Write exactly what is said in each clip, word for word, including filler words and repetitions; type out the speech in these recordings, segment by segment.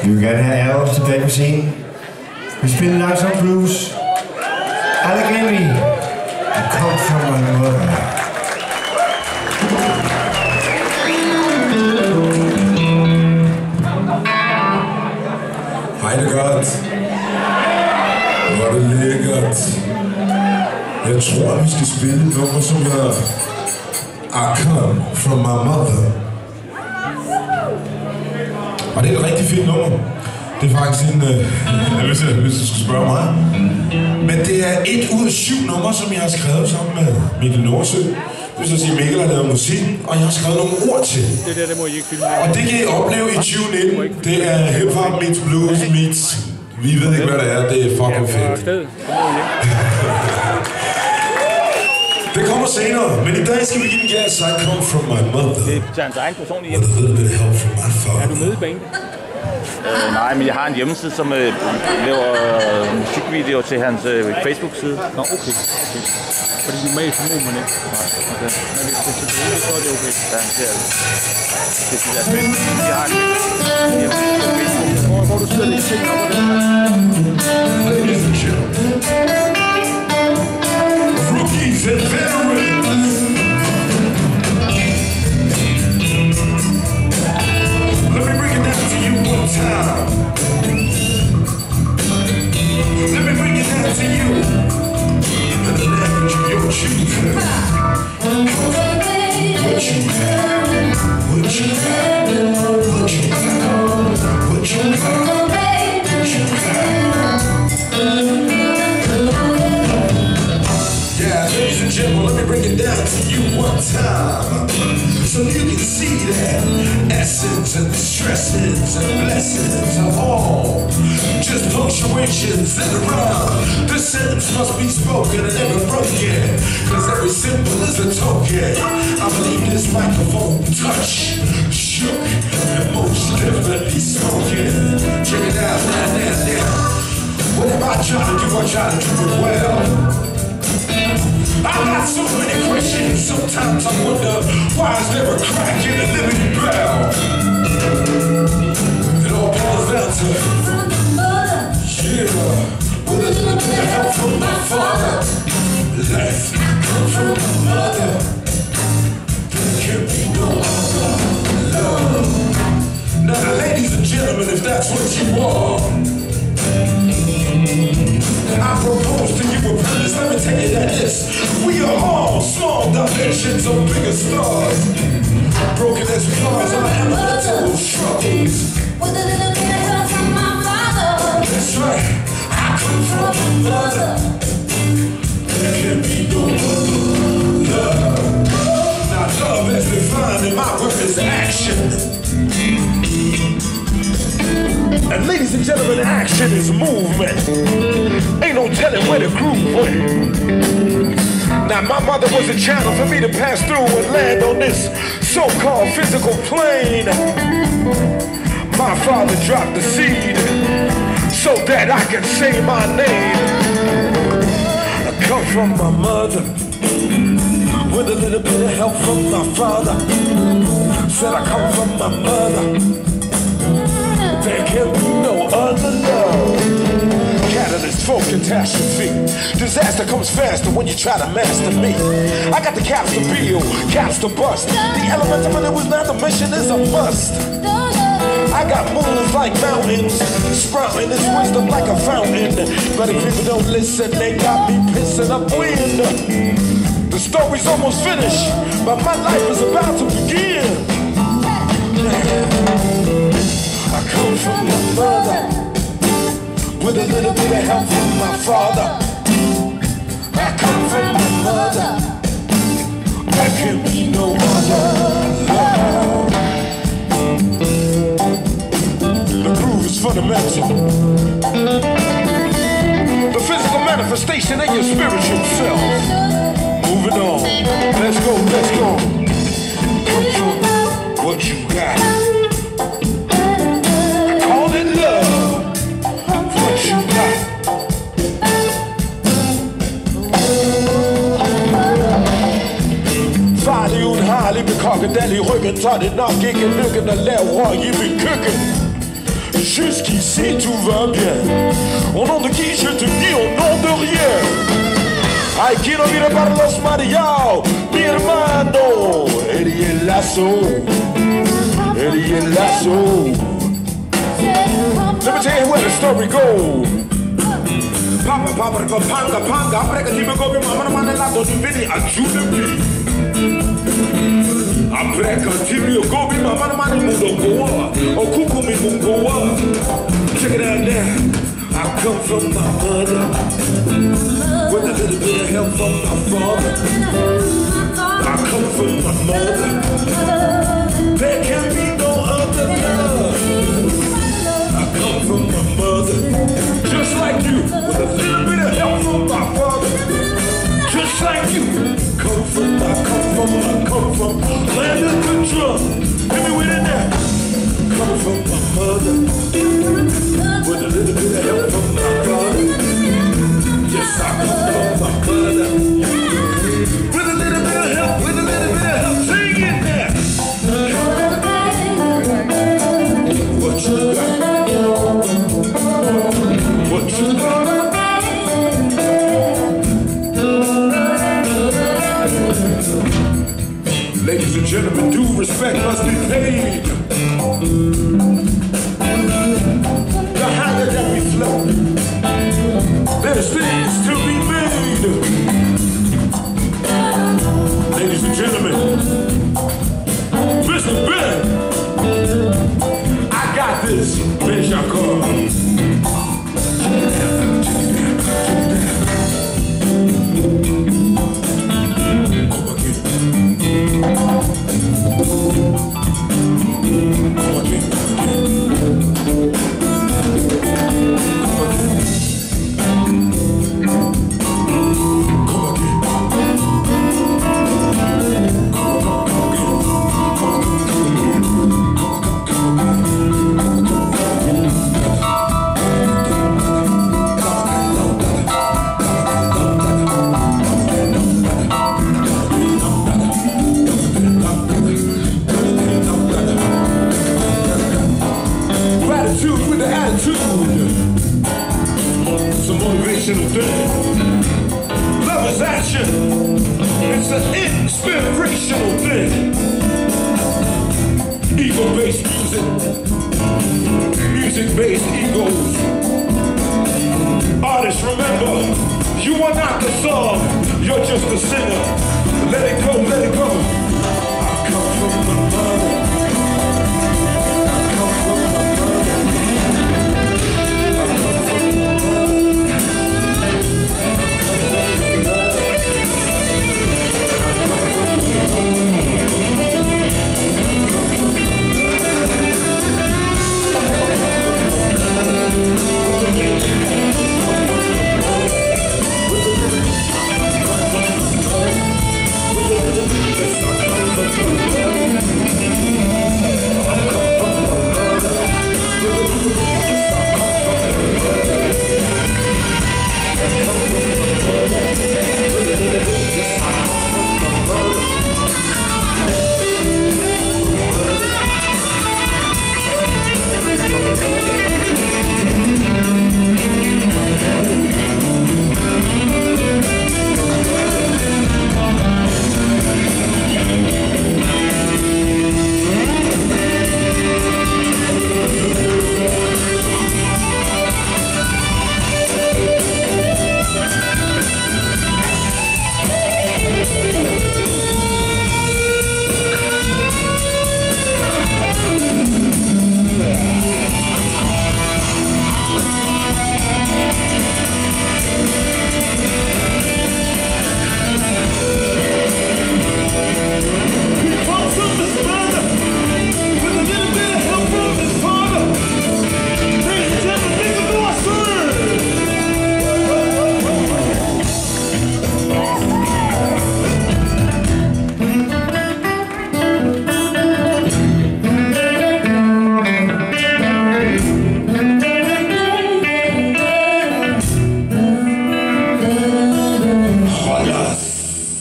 Vi vil gerne have Adolf tilbage på scenen. Vi spiller langsom blues. Allegheny. I come from my mother. Hej det godt. Hvor er det lækkert. Jeg tror, vi skal spille et nummer, som hedder I come from my mother. Og det er et rigtig fint nummer. Det er faktisk en, øh, hvis, jeg, hvis du skal spørge mig. Men det er et ud af syv numre, som jeg har skrevet sammen med Mikkel Nordsø. Det vil så sige, Mikkel har lavet musik, og jeg har skrevet nogle ord til. Det der, det må I ikke filme. Og det kan I opleve i tyve nitten. Det er hip-hop meets blues meets. Vi ved ikke, hvad det er. Det er fucking fedt. Det kommer senere, men i dag skal vi give den gas. I come from my mother. Det er til hans egen personlige hjem. With a little bit of help from my father. Er du med i banen? Øh, nej, men jeg har en hjemmeside, som øh, laver øh, musikvideoer til hans øh, Facebook-side. Nå, okay. okay. Fordi du er med i familien, ikke? Nej, okay. Men hvis det er tilbage, så er det okay. Ja, det er det. Det er deres Facebook. Jeg har en hjemmeside på Facebook. Hvor, hvor du sidder lidt ting op og den her. Ladies and gentlemen, rookies and veterans, let me bring it down to you one time. Let me bring it down to you in the language of your choosing. What you got, what you got, what you got, what you got, what you got. Yeah, ladies and gentlemen, let me bring it down to you one time, so you can see that essence and stresses and blessings are all just punctuations in the rhyme. This sentence must be spoken and never broken, cause every symbol is a token. I believe this microphone touch, shook, and most definitely spoken. Check it out, down, down, down. Whatever I try to do, I try to do it well. I got so many questions, sometimes I wonder, why is there a crack in the living bell? It all boils down to, yeah, with a little bit of help from my father. Life comes from my mother. There can be no other love. Now, ladies and gentlemen, if that's what you want, I propose to you a premise, let me tell you that this. We are all small dimensions of bigger stars. Broken as we are as our elemental struggles. With a little bit of help from my father. That's right, I come from my mother. There can be no other love. Now love is defined in my work as action. And ladies and gentlemen, action is movement. Ain't no telling where the groove went. Now my mother was a channel for me to pass through and land on this so-called physical plane. My father dropped the seed so that I can say my name. I come from my mother with a little bit of help from my father. Said I come from my mother. There can be no other love. Catalyst for catastrophe. Disaster comes faster when you try to master me. I got the caps to build, caps to bust. The element of it was not the mission is a must. I got moons like mountains, sprouting this wisdom like a fountain. But if people don't listen, they got me pissing up wind. The story's almost finished, but my life is about to begin. I come from my mother, with a little bit of help from my father. I come from my mother, there can be no other love. The groove is fundamental. The physical manifestation of your spiritual self. Moving on, let's go, let's go. Come from what you got. Farlig uden harlig med kokkedal i ryggen, så er det nok ikke lykken at lave røg i min køkken. Jusqu'ici tout va bien. Au nom de qui je te dis au nom de rien. Aquí no viene para los mariados, mi hermano. El y el lazo, el y el lazo. Let me tell you where the story goes. Papa, papa, panga, panga, apreka di me gobi mama mane lato di vini ajuda me. Apreka di me gobi mama mane mundo goa, o kuku mi mungoa. Check it out now. I come from my mother, with a little bit of help from my father. I come from my mother, there can be no other love. I come from my mother, just like you, with a little bit of help from my father. Just like you, come from, I come from, I come from land of the drum. Let me win it now. Come from my mother, with a little bit of help from my father. Yes, I come from my mother, with a little bit of help, with a little bit of help. Sing it now. What you got? What you got? Ladies and gentlemen, due respect must be paid. The higher that we flow, there's things to be made. Ladies and gentlemen, Mister Ben, I got this. There's your call. With the attitude, it's a motivational thing. Love is action, it's an inspirational thing. Ego-based music, music-based egos. Artists, remember, you are not the song, you're just the singer. Let it go, let it go. I come from the mother.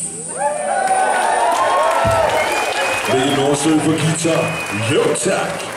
Søg på guitar, jo tak.